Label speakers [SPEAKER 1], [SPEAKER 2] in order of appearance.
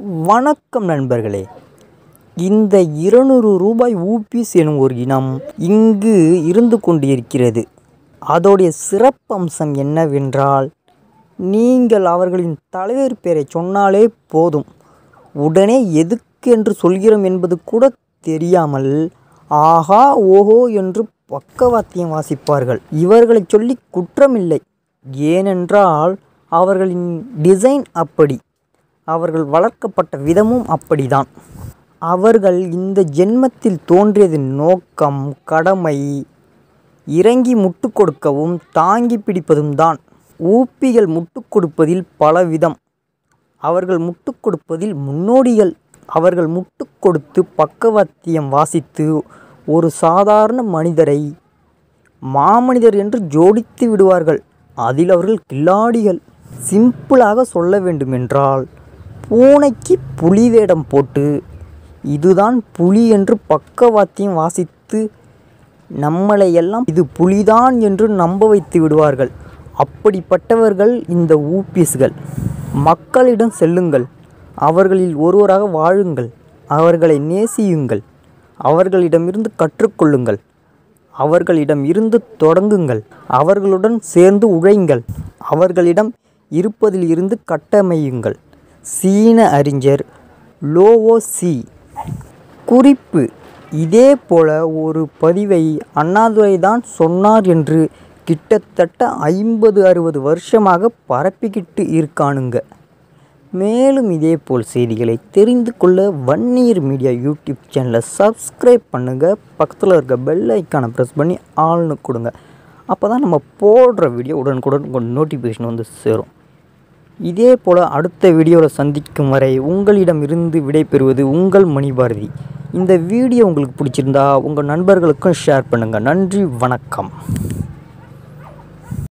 [SPEAKER 1] வணக்கம் நண்பர்களே. இந்த 200 ரூபாய் ஊபிஸ் எனும் ஒரு இனம் இங்கு இருந்து கொண்டிருக்கிறது. அதோடைய சிறப்பம்சம் என்னவென்றால், நீங்கள் அவர்களின் தலைவர் பெயரை சொன்னாலே போதும், உடனே எதுக்கு என்று சொல்கிறோம் என்பது கூட தெரியாமல் ஆஹா ஓஹோ என்று பக்கவாத்தியம் வாசிப்பார்கள். இவர்களை சொல்லி குற்றமில்லை, ஏனென்றால் அவர்களின் டிசைன் அப்படி, அவர்கள் வளர்க்கப்பட்ட விதமும் அப்படிதான். அவர்கள் இந்த ஜென்மத்தில் தோன்றியதின் நோக்கம் கடமை, இறங்கி முட்டு கொடுக்கவும் தாங்கி பிடிப்பதும் தான். ஊப்பிகள் முட்டு கொடுப்பதில் பலவிதம். அவர்கள் முட்டு கொடுப்பதில் முன்னோடிகள். அவர்கள் முட்டு கொடுத்து பக்கவாத்தியம் வாசித்து ஒரு சாதாரண மனிதரை மாமனிதர் என்று ஜோடித்து விடுவார்கள். அதில் அவர்கள் கில்லாடிகள். சிம்பிளாக சொல்ல வேண்டுமென்றால், பூனைக்கு புலி வேடம் போட்டு இதுதான் புலி என்று பக்கவாத்தியம் வாசித்து நம்மளை எல்லாம் இது புலிதான் என்று நம்ப வைத்து விடுவார்கள். அப்படிப்பட்டவர்கள் இந்த ஊபிஸ்கள். மக்களிடம் செல்லுங்கள், அவர்களில் ஒருவராக வாழுங்கள், அவர்களை நேசியுங்கள், அவர்களிடமிருந்து கற்றுக்கொள்ளுங்கள், அவர்களிடம் இருந்து தொடங்குங்கள், அவர்களுடன் சேர்ந்து உழையுங்கள், அவர்களிடம் இருப்பதில் இருந்து கட்டமையுங்கள். சீன அறிஞர் லோவோ சி. குறிப்பு: இதே போல ஒரு பதிவை அண்ணாதுரை தான் சொன்னார் என்று கிட்டத்தட்ட 50-60 வருஷமாக பரப்பிக்கிட்டு இருக்கானுங்க. மேலும் இதேபோல் செய்திகளை தெரிந்து கொள்ள வன்னியர் மீடியா யூடியூப் சேனலை சப்ஸ்கிரைப் பண்ணுங்கள். பக்கத்தில் இருக்க பெல் ஐக்கானை ப்ரெஸ் பண்ணி ஆள்னு கொடுங்க. அப்போ தான் நம்ம போடுற வீடியோ உடனுக்குடன் உங்கள் நோட்டிஃபிகேஷன் வந்து சேரும். இதே போல் அடுத்த வீடியோவில் சந்திக்கும் வரை உங்களிடம் இருந்து விடைபெறுவது உங்கள் மணிபாரதி. இந்த வீடியோ உங்களுக்கு பிடிச்சிருந்தா உங்கள் நண்பர்களுக்கும் ஷேர் பண்ணுங்கள். நன்றி, வணக்கம்.